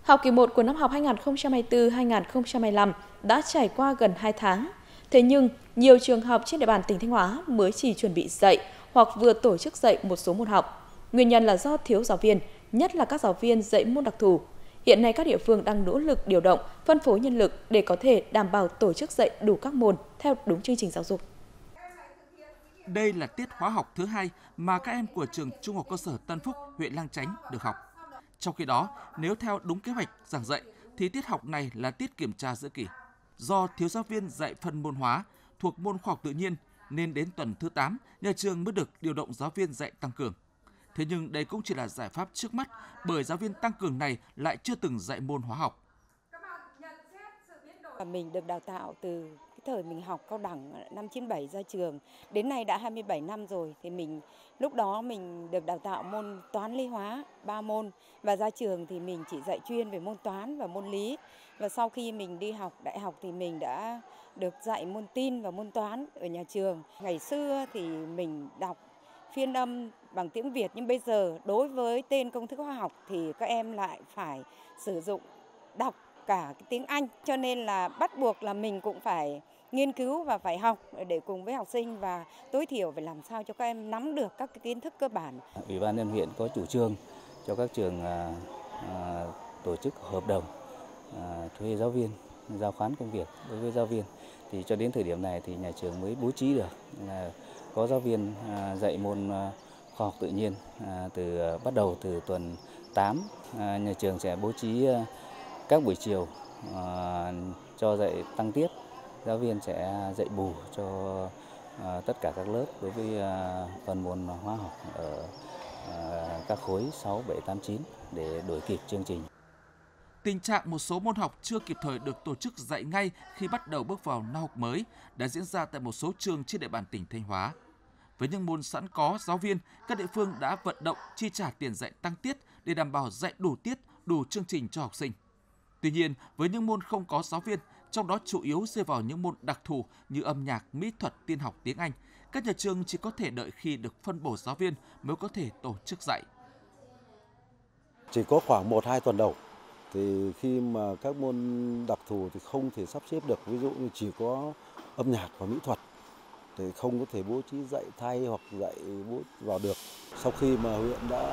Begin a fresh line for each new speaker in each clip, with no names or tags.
Học kỳ 1 của năm học 2024-2025 đã trải qua gần 2 tháng. Thế nhưng, nhiều trường học trên địa bàn tỉnh Thanh Hóa mới chỉ chuẩn bị dạy hoặc vừa tổ chức dạy một số môn học. Nguyên nhân là do thiếu giáo viên, nhất là các giáo viên dạy môn đặc thù. Hiện nay các địa phương đang nỗ lực điều động, phân phối nhân lực để có thể đảm bảo tổ chức dạy đủ các môn theo đúng chương trình giáo dục.
Đây là tiết hóa học thứ 2 mà các em của trường Trung học cơ sở Tân Phúc, huyện Lang Chánh được học. Trong khi đó, nếu theo đúng kế hoạch giảng dạy thì tiết học này là tiết kiểm tra giữa kỳ. Do thiếu giáo viên dạy phần môn hóa thuộc môn khoa học tự nhiên nên đến tuần thứ 8, nhà trường mới được điều động giáo viên dạy tăng cường. Thế nhưng đây cũng chỉ là giải pháp trước mắt bởi giáo viên tăng cường này lại chưa từng dạy môn hóa học.
Mình được đào tạo từ cái thời mình học cao đẳng năm 97 ra trường, đến nay đã 27 năm rồi. Thì lúc đó mình được đào tạo môn toán lý hóa 3 môn và ra trường thì mình chỉ dạy chuyên về môn toán và môn lý. Và sau khi mình đi học đại học thì mình đã được dạy môn tin và môn toán ở nhà trường. Ngày xưa thì mình đọc phiên âm bằng tiếng Việt, nhưng bây giờ đối với tên công thức hóa học thì các em lại phải sử dụng đọc cả cái tiếng Anh, cho nên là bắt buộc là mình cũng phải nghiên cứu và phải học để cùng với học sinh và tối thiểu phải làm sao cho các em nắm được các cái kiến thức cơ bản.
Ủy ban nhân huyện có chủ trương cho các trường tổ chức hợp đồng thuê giáo viên, giao khoán công việc đối với giáo viên. Thì cho đến thời điểm này thì nhà trường mới bố trí được là có giáo viên dạy môn khoa học tự nhiên bắt đầu từ tuần 8. Nhà trường sẽ bố trí các buổi chiều cho dạy tăng tiết, giáo viên sẽ dạy bù cho tất cả các lớp đối với phần môn hóa học ở các khối 6, 7, 8, 9 để đuổi kịp chương trình.
Tình trạng một số môn học chưa kịp thời được tổ chức dạy ngay khi bắt đầu bước vào năm học mới đã diễn ra tại một số trường trên địa bàn tỉnh Thanh Hóa. Với những môn sẵn có giáo viên, các địa phương đã vận động chi trả tiền dạy tăng tiết để đảm bảo dạy đủ tiết, đủ chương trình cho học sinh. Tuy nhiên, với những môn không có giáo viên, trong đó chủ yếu rơi vào những môn đặc thù như âm nhạc, mỹ thuật, tin học, tiếng Anh, các nhà trường chỉ có thể đợi khi được phân bổ giáo viên mới có thể tổ chức dạy.
Chỉ có khoảng 1-2 tuần đầu, thì khi mà các môn đặc thù thì không thể sắp xếp được, ví dụ như chỉ có âm nhạc và mỹ thuật, thì không có thể bố trí dạy thay hoặc dạy vào được. Sau khi mà huyện đã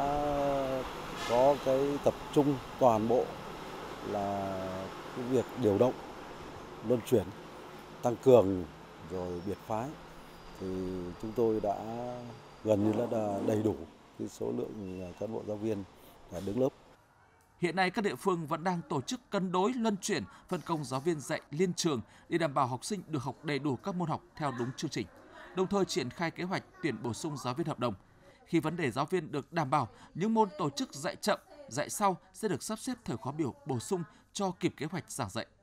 có cái tập trung toàn bộ là cái việc điều động, luân chuyển, tăng cường rồi biệt phái, thì chúng tôi đã gần như là đầy đủ cái số lượng cán bộ giáo viên đứng lớp.
Hiện nay các địa phương vẫn đang tổ chức cân đối luân chuyển, phân công giáo viên dạy liên trường để đảm bảo học sinh được học đầy đủ các môn học theo đúng chương trình, đồng thời triển khai kế hoạch tuyển bổ sung giáo viên hợp đồng. Khi vấn đề giáo viên được đảm bảo, những môn tổ chức dạy chậm, dạy sau sẽ được sắp xếp thời khóa biểu bổ sung cho kịp kế hoạch giảng dạy.